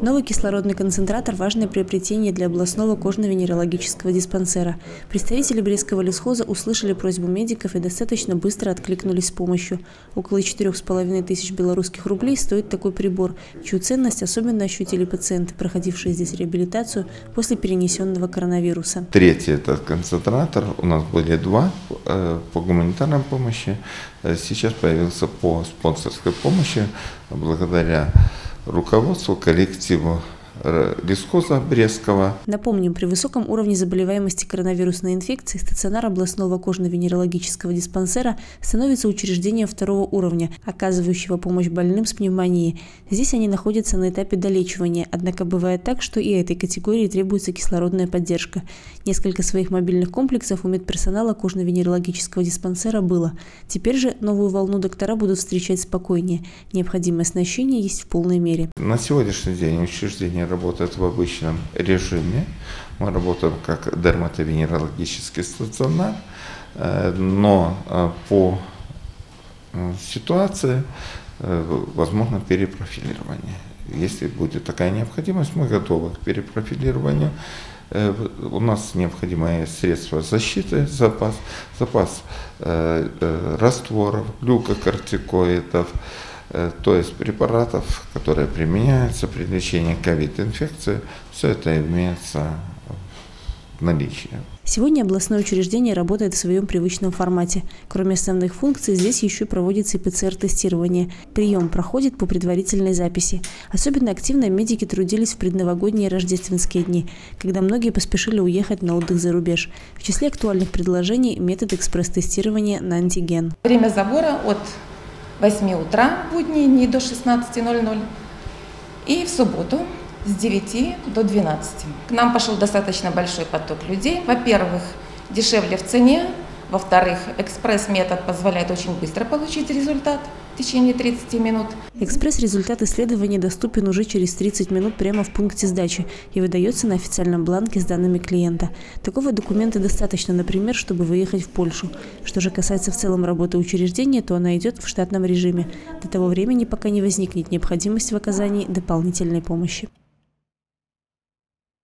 Новый кислородный концентратор – важное приобретение для областного кожно-венерологического диспансера. Представители Брестского лесхоза услышали просьбу медиков и достаточно быстро откликнулись с помощью. Около 4500 белорусских рублей стоит такой прибор, чью ценность особенно ощутили пациенты, проходившие здесь реабилитацию после перенесенного коронавируса. Третий этот концентратор, у нас были два по гуманитарной помощи, сейчас появился по спонсорской помощи благодаря руководству, коллективу лесхоза Брестского. Напомним, при высоком уровне заболеваемости коронавирусной инфекцией стационар областного кожно-венерологического диспансера становится учреждением второго уровня, оказывающего помощь больным с пневмонией. Здесь они находятся на этапе долечивания, однако бывает так, что и этой категории требуется кислородная поддержка. Несколько своих мобильных комплексов у медперсонала кожно-венерологического диспансера было. Теперь же новую волну доктора будут встречать спокойнее. Необходимое оснащение есть в полной мере. На сегодняшний день учреждение работает в обычном режиме. Мы работаем как дерматовенерологический стационар, но по ситуации возможно перепрофилирование. Если будет такая необходимость, мы готовы к перепрофилированию. У нас необходимые средства защиты, запас растворов, глюкокортикоидов, то есть препаратов, которые применяются при лечении ковид-инфекции, все это имеется в наличии. Сегодня областное учреждение работает в своем привычном формате. Кроме основных функций, здесь еще проводится и ПЦР-тестирование. Прием проходит по предварительной записи. Особенно активно медики трудились в предновогодние и рождественские дни, когда многие поспешили уехать на отдых за рубеж. В числе актуальных предложений – метод экспресс-тестирования на антиген. Время забора от 8 утра в будние дни до 16:00 и в субботу с 9 до 12. К нам пошел достаточно большой поток людей. Во-первых, дешевле в цене. Во-вторых, экспресс-метод позволяет очень быстро получить результат в течение 30 минут. Экспресс-результат исследования доступен уже через 30 минут прямо в пункте сдачи и выдается на официальном бланке с данными клиента. Такого документа достаточно, например, чтобы выехать в Польшу. Что же касается в целом работы учреждения, то она идет в штатном режиме. До того времени, пока не возникнет необходимость в оказании дополнительной помощи.